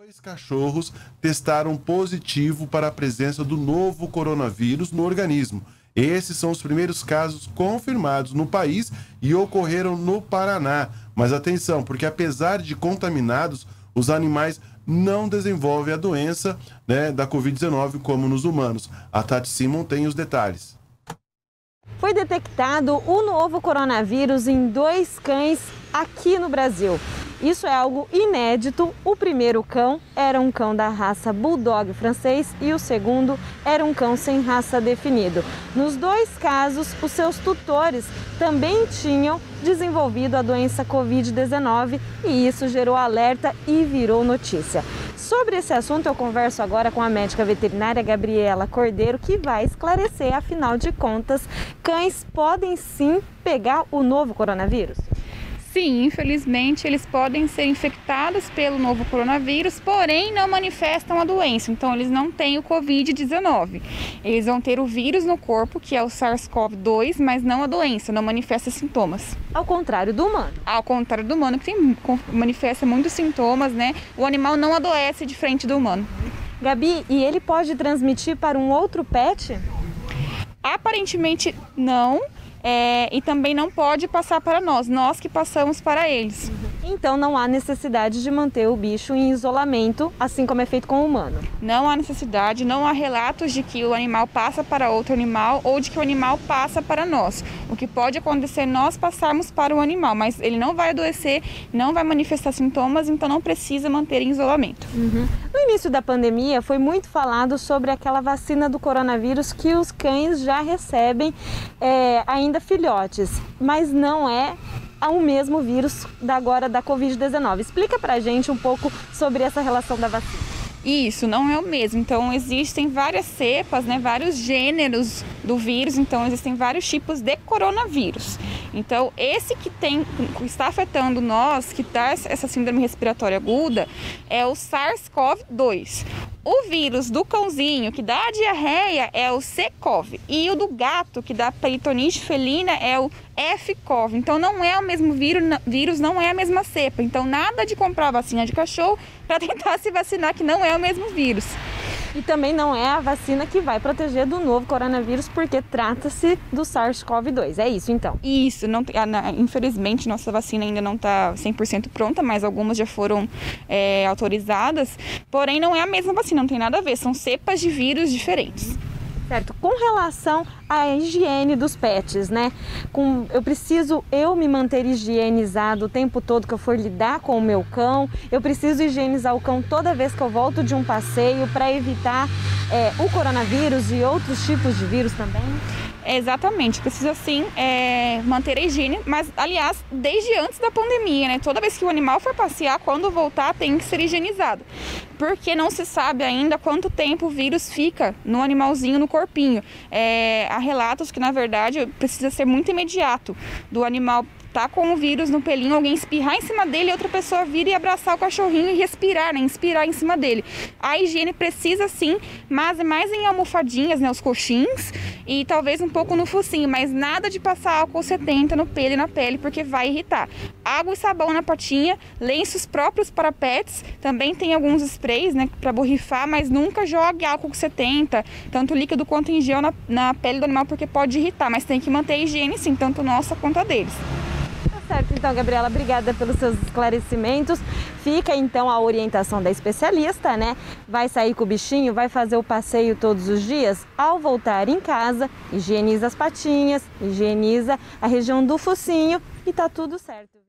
2 cachorros testaram positivo para a presença do novo coronavírus no organismo. Esses são os primeiros casos confirmados no país e ocorreram no Paraná. Mas atenção, porque apesar de contaminados, os animais não desenvolvem a doença, da Covid-19 como nos humanos. A Tati Simon tem os detalhes. Foi detectado o novo coronavírus em 2 cães aqui no Brasil. Isso é algo inédito. O primeiro cão era um cão da raça Bulldog francês e o segundo era um cão sem raça definido. Nos 2 casos, os seus tutores também tinham desenvolvido a doença Covid-19 e isso gerou alerta e virou notícia. Sobre esse assunto eu converso agora com a médica veterinária Gabriela Cordeiro, que vai esclarecer, afinal de contas, cães podem sim pegar o novo coronavírus? Sim, infelizmente eles podem ser infectados pelo novo coronavírus, porém não manifestam a doença, então eles não têm o Covid-19. Eles vão ter o vírus no corpo, que é o SARS-CoV-2, mas não a doença, não manifesta sintomas. Ao contrário do humano. Ao contrário do humano, que manifesta muitos sintomas, O animal não adoece de frente do humano. Gabi, e ele pode transmitir para um outro pet? Aparentemente não. E também não pode passar para nós que passamos para eles. Então não há necessidade de manter o bicho em isolamento, assim como é feito com o humano? Não há necessidade, não há relatos de que o animal passa para outro animal ou de que o animal passa para nós. O que pode acontecer é nós passarmos para o animal, mas ele não vai adoecer, não vai manifestar sintomas, então não precisa manter em isolamento. No início da pandemia foi muito falado sobre aquela vacina do coronavírus que os cães já recebem ainda filhotes, mas não é o mesmo vírus agora da Covid-19. Explica pra gente um pouco sobre essa relação da vacina. Isso, não é o mesmo. Então, existem várias cepas, vários gêneros do vírus, então existem vários tipos de coronavírus. Então, esse que está afetando nós, que dá essa síndrome respiratória aguda, é o SARS-CoV-2. O vírus do cãozinho, que dá a diarreia, é o C-CoV. E o do gato, que dá peritonite felina, é o F-CoV. Então, não é o mesmo vírus, não é a mesma cepa. Então, nada de comprar vacina de cachorro para tentar se vacinar, que não é o mesmo vírus. E também não é a vacina que vai proteger do novo coronavírus, porque trata-se do SARS-CoV-2. É isso, então? Isso. Infelizmente, nossa vacina ainda não está 100% pronta, mas algumas já foram autorizadas. Porém, não é a mesma vacina, não tem nada a ver. São cepas de vírus diferentes. Certo. Com relação à higiene dos pets, eu preciso me manter higienizado o tempo todo que eu for lidar com o meu cão. Eu preciso higienizar o cão toda vez que eu volto de um passeio para evitar o coronavírus e outros tipos de vírus também? Exatamente, precisa sim manter a higiene, mas aliás, desde antes da pandemia, Toda vez que o animal for passear, quando voltar, tem que ser higienizado. Porque não se sabe ainda quanto tempo o vírus fica no animalzinho, no corpinho. Há relatos que, na verdade, precisa ser muito imediato do animal tá com o vírus no pelinho, alguém espirrar em cima dele e outra pessoa vir e abraçar o cachorrinho e respirar, inspirar em cima dele. A higiene precisa sim, mas é mais em almofadinhas, os coxins e talvez um pouco no focinho, mas nada de passar álcool 70 no pelo e na pele, porque vai irritar. Água e sabão na patinha, lenços próprios para pets, também tem alguns sprays, para borrifar, mas nunca jogue álcool 70, tanto líquido quanto em gel na pele do animal, porque pode irritar, mas tem que manter a higiene sim, tanto nossa quanto a deles. Certo, então, Gabriela, obrigada pelos seus esclarecimentos. Fica então a orientação da especialista, Vai sair com o bichinho, vai fazer o passeio todos os dias. Ao voltar em casa, higieniza as patinhas, higieniza a região do focinho e tá tudo certo.